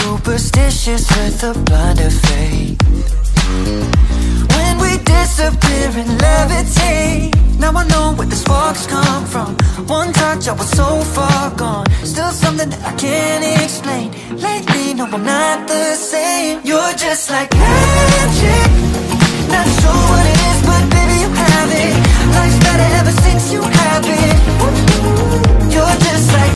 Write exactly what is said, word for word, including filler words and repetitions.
superstitious with a blind of faith. When we disappear and levitate, now I know where the sparks come from. One touch, I was so far gone. Still something that I can't explain. Lately, no, I'm not the same. You're just like magic, not sure